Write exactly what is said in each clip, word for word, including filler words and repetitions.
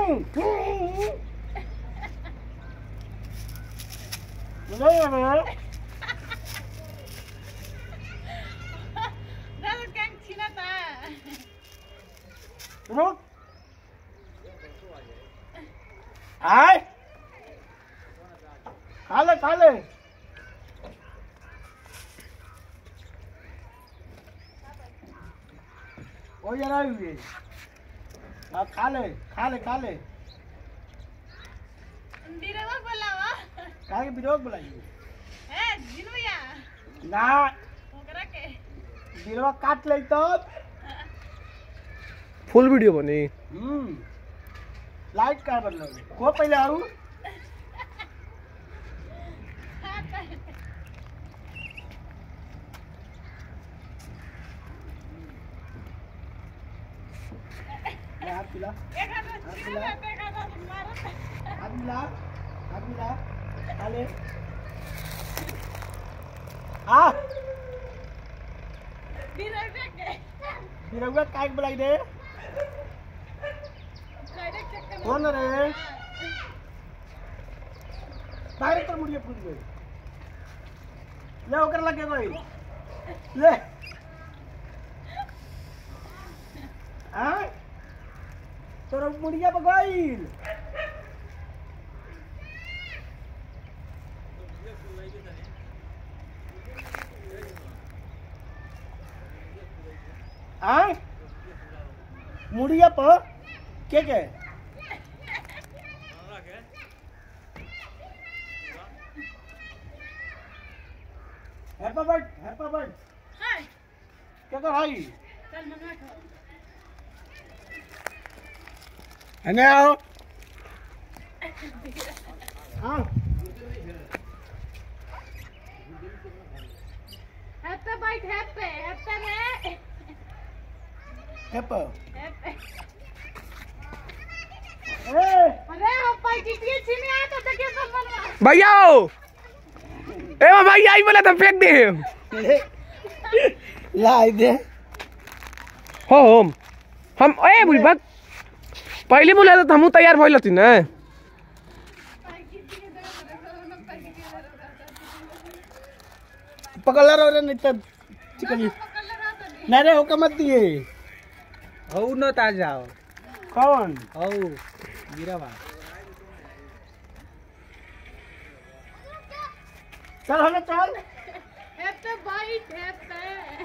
रुक आए खा ले खा ले वो जरा हुई हाँ खा ले खा ले खा ले बिरवा बोलावा काहे के बिरोग बुलाइए ए जिनुया ना ओकरा के बिरवा काट ले तो फुल वीडियो बनी हम्म लाइट का बदलो को पहले आऊ हाथ मिला एक हाथ मिला एक हाथ मारो हाथ मिला हाथ मिला आले आ बिरवा के बिरवा काय बुलाई दे कौन रे डायरेक्ट कर मुड़िए पूछ गई ले ओकर लगे कोई ले हां तोर मुड़िया पे गइल हां मुड़िया पर के के happy birthday happy birthday hi क्या कर भाई चल मनवा खाओ हने आओ हां हैप्पी बाइट हैप्पी हैप्पी रे हैप्पी हैप्पी ए अरे हप्पा कितनी छिने आ तो देखिए सब मनवा भैया ए भैया आई बोला तो फेंक दे लाई दे हो हम हम ए बुढ़ी बात पहले बोला तो हम तैयार भइल थी ना पकड़ ला रे नहीं तो चिकनी नहीं रे होकर मत दिए हो न ता जाओ कौन हो गिरावा चल हले चल हैप्पी बाइट हैप्पी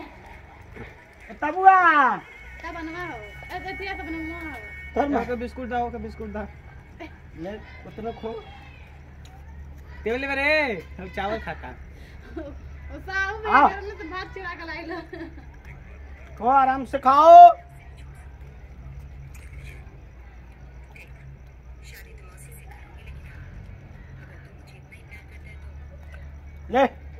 तबुआ का बनवा हो ए देखिए सब बनवा हो धर के बिस्कुट दाओ के बिस्कुट दा ले उतना खो तेल में रे हम चावल खाता ओ साहब मेरे आओ। घर में तो भात चुरा के लाइलो खो आराम से खाओ ले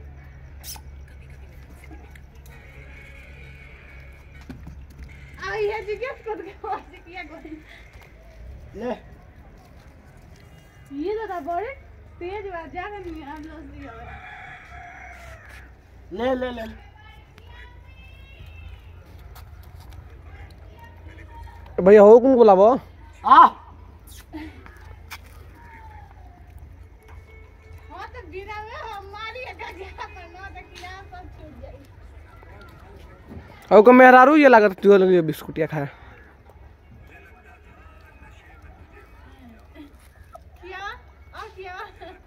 आ ये जी गिफ्ट कर के वाज किया गोली ले ये दादा बड़े तेज बात जाकर नहीं हम लोग दिया ले ले ले भैया हो कौन बोलाबो आ हां तो गिरा में हमारी का गया पर ना तो गिरा सब छूट जाई और को मेहरारू ये लागत तू लगे बिस्कुटिया खा क्या आ क्या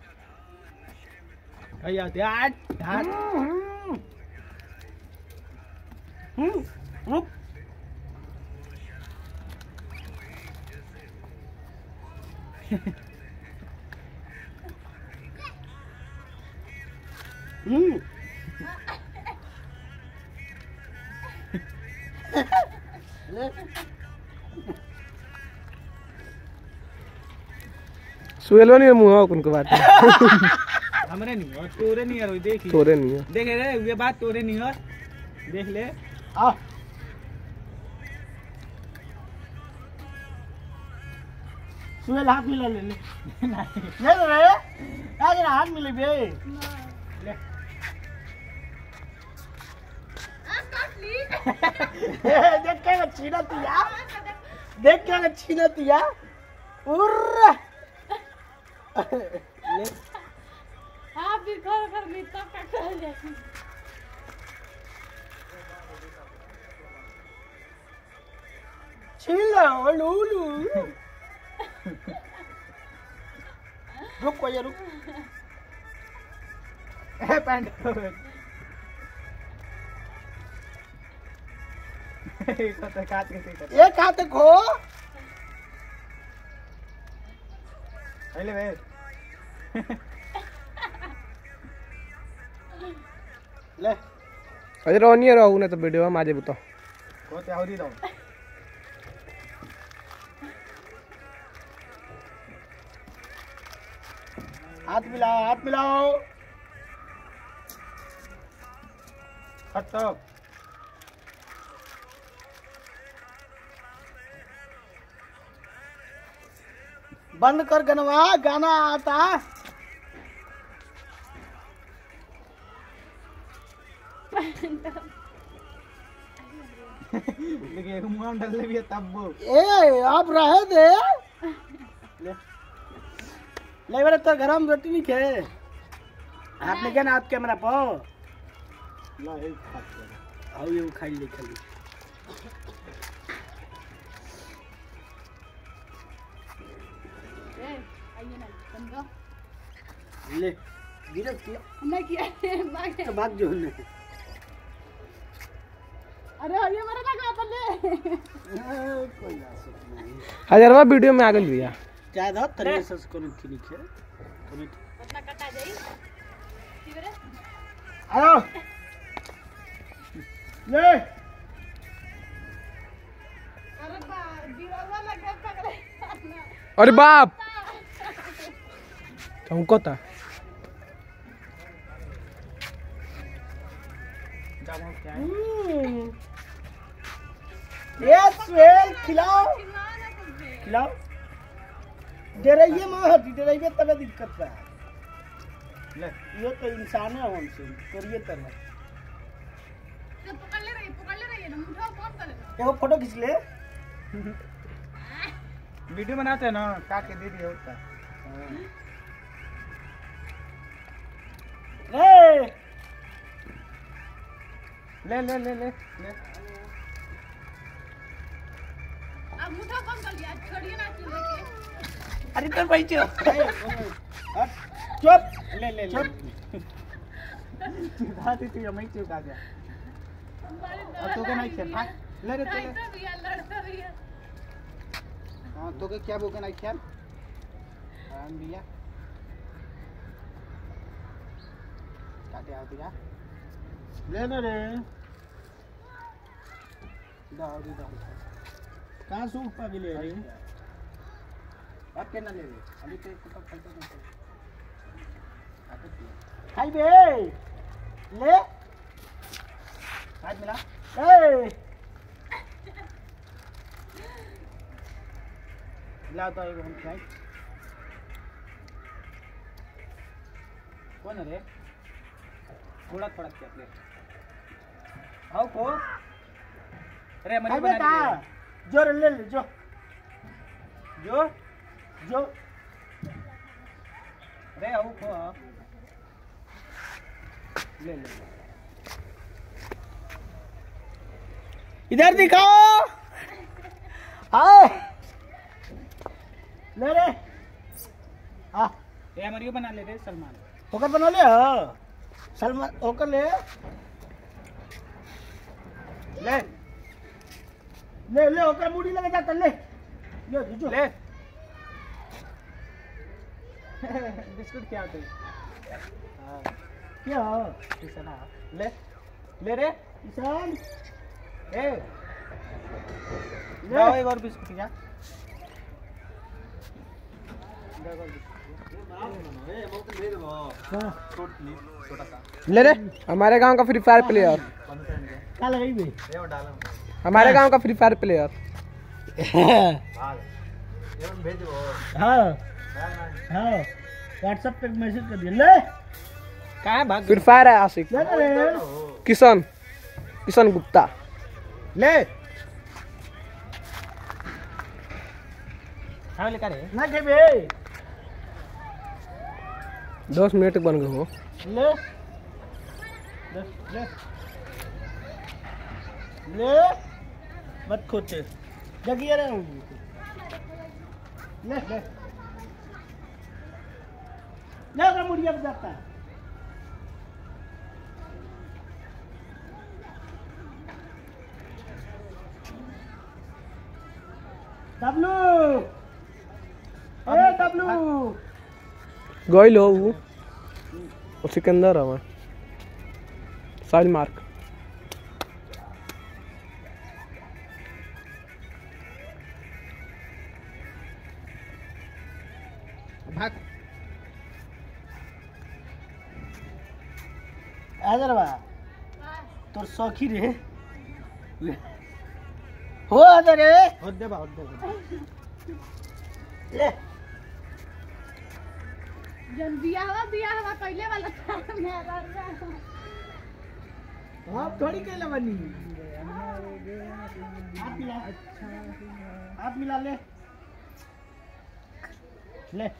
भैया ध्यान ध्यान हम्म रुक हम्म ले सुएलो नहीं मुंह कौन को बात हमरे नहीं और तोरे नहीं यार देख ले तोरे नहीं है देख रे ये बात तोरे नहीं है देख ले आ सुबह हाथ मिला ले ले ले ले रे आज हाथ मिले बे ले आ काट ली देख के छीना तिया देख के छीना तिया उर्र ले आप भी घर घर में तब का कर जाती छिला लूलू रुक कोई रुक ए पैंट कत काट के कर एक हाथ खो पहले वे ले अरे रोनी रहू ना तो वीडियो में आजे बताओ को ते होरी दो हाथ मिलाओ हाथ मिलाओ हट बंद कर गनवा गाना आता लेकिन रुमान डाल ले भी तब वो ए आप रहे दे ले ले मेरे तो घर में रोटी नहीं खे हाथ लेके ना हाथ कैमरा पो ला एक खाते आओ ये खाई ले खाली ए आइए ना बंदो ले गिरफ्त किया नहीं किया भाग तो भाग जो ने अरे ये मेरा लगा बल्ले कोई आसत नहीं हजारवा वीडियो में आ गई भैया चाहे दो तरीके से करो की लिखे तुम्हें पत्ता कटा जाई ठीक है आओ ले अरे बा दीवार लगा पकड़े अरे बाप चमकता जामो क्या है ये स्वेल खिलाओ खिलाओ डराइए मत डराइए तब दिक्कत है ले ये तो इंसान है हमसे करिए तरह तो पकड़ ले रही पकड़ ले रही है ना मुंह कौन कर लेगा एगो फोटो खींच ले वीडियो बनाते हैं ना काट के दे दिए उसका ले ले ले ले ले ले अब मुंह कौन कर लिया छोड़िए ना चूल्हे के अरे कर भाई चुप चुप ले ले चुप चुका दे तू मैं चुका दे और तो के नहीं खेल ले रे ले लड़ता भी है लड़ता भी है हां तो के क्या बोके नहीं खेल राम भैया काटे आ दिया ले ना रे दाओ दे दाओ कहाँ सूख पा ले रे अब के ना ले रे अभी तो तो फलता नहीं काटे दिया खाई बे ले हाथ मिला ए ला तो एक हम खाई कौन है रे थोड़ा थोड़ा क्या प्लेट आओ को अरे खाई मजे बेटा बना जो रे ले ले जो जो जो अरे आओ को ले ले इधर दिखाओ आओ ले रे आ ये हमारी बना ले रे सलमान होकर बना ले हाँ सलमान होकर ले ले ले ले होकर मुड़ी लगे जाता ले ले जो ले बिस्कुट क्या होते हाँ क्या किसान ले ले रे किसान ए ले लाओ एक और बिस्कुट क्या हाँ छोटा सा ले रे हमारे गांव का फ्री फायर प्लेयर क्या लगाई बे ये डालो हमारे गांव का फ्री फायर प्लेयर हाँ ये भेज दो हाँ हाँ व्हाट्सएप पे मैसेज कर दिया ले कहाँ है भाग फ्री फायर है आशिक ले ना रे किशन किशन गुप्ता ले खाओ लेकर है ना खेबे दस मिनट बन गए हो ले ले ले ले मत खोचे जगिए रे ले ले ले अगर मुड़िया पे जाता है डब्लू ए डब्लू गई लो वो और सिकंदर हवा साइड मार्क भाग आजर बा तोर सौखी रे हो आजर रे हो दे बा हो दे ले जन बिया हवा बिया हवा पहले वाला था मेरा हां थोड़ी के लवनी हाथ मिला हाथ मिला ले ले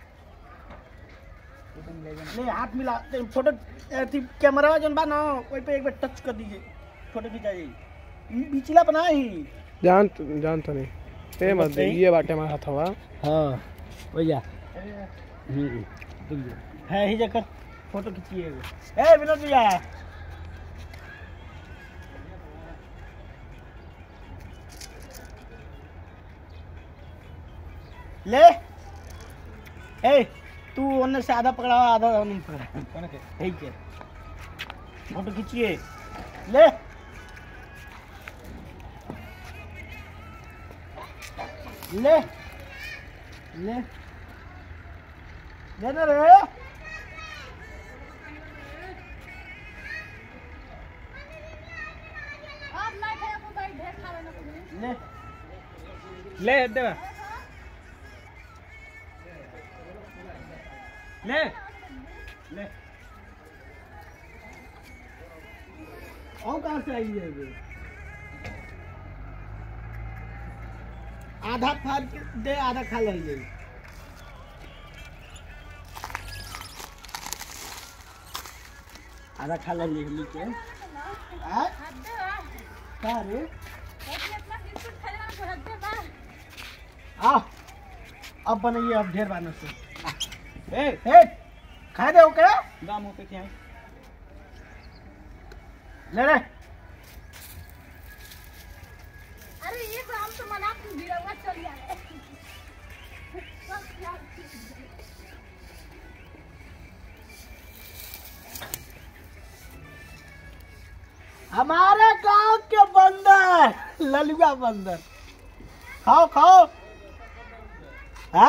ले हाथ मिला फोटो अथी कैमरा जोन बा ना ओइ पे एक बार टच कर दीजिए फोटो खिंचाइए बिचला बना ही जान जान तो नहीं ए मत दे ये बाटे हमारा हाथ हवा हां भैया हम्म है ही जकर फोटो खींचिए ए विनोद भैया ले ए तू ओने से आधा पकड़ा आधा नहीं पकड़ा कौन के है के फोटो खींचिए ले ले ले ले ना रे अब नहीं खाए को भाई ढेर खावे ना कुछ ले ले दे ले ले और कहाँ से आई है ये आधा फाड़ के दे आधा खा लेंगे आधा खा लेंगे नीचे आ हद है का रे इतना बिस्कुट खाने वाला हद है बा आ अब बनाइए अब ढेर बानर से ए ए खा दे ओके दाम हो पे क्या है ले रे अरे ये तो हम तो मना के बिरवा चल गया हमारे गांव के बंदर ललुआ बंदर खाओ खाओ है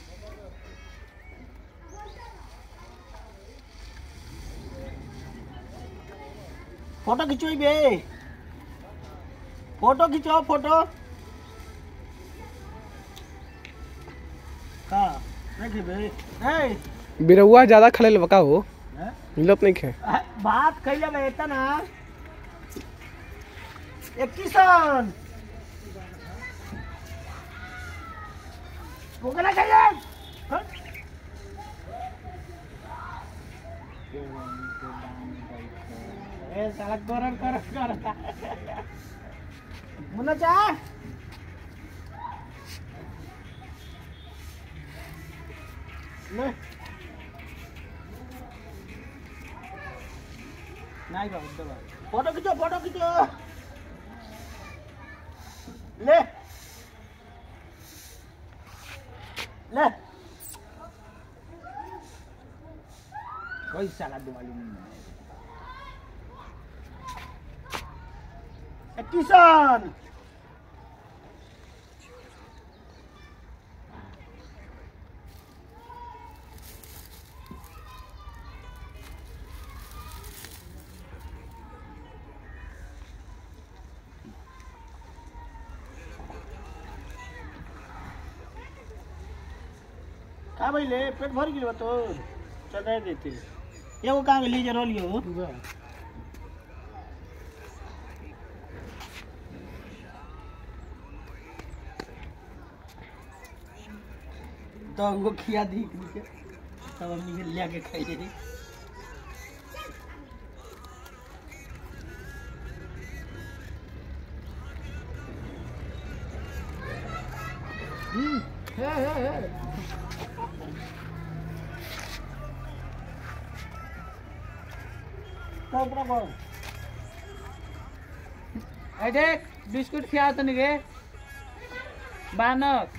फोटो खिंचो बे फोटो खिंचो फोटो का नहीं बे ए बिरौआ ज्यादा खले बका हो हैं? मिलत नहीं खे बात कहिए बेटा ना एक किसान वो कहना चाहिए हाँ? ए साला गरम कर करता मुन्ना चाह ले नहीं बाबू दे फोटो खींचो फोटो खींचो ले ले कोई साला दिवाली नहीं ए किसान का भाई ले पेट भर गई तो चल रहे देते ये वो कहाँ लीजिए रोल लियो तो हमको खिया दी के तब हम निकल ले के खाई दे हम्म है है है तब प्रभु ए देख बिस्कुट खिया तनी के बानक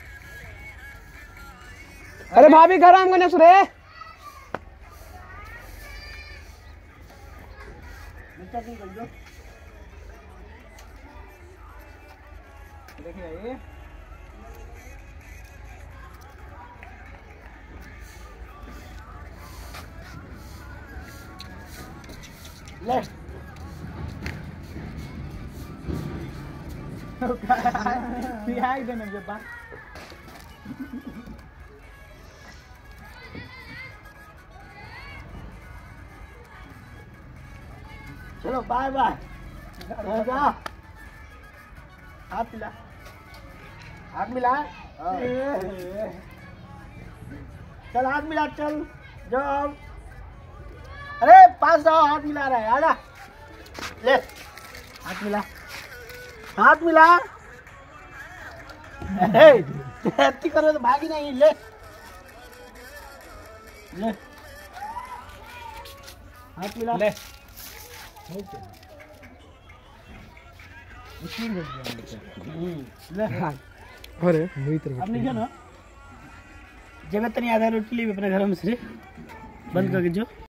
अरे भाभी गरम गणेश रे देखिए ये ले पिहाई देने जो बात चलो बाय बाय जा हाथ मिला हाथ मिला चल हाथ मिला चल जाओ अरे पास जाओ हाथ मिला रहा है आजा ले हाथ मिला हाथ मिला अरे करो तो भागी नहीं ले ले हाथ मिला ले अरे वही तरह अब नहीं ना जगत नहीं आधा रोटी ली अपने घर में से बंद करके जो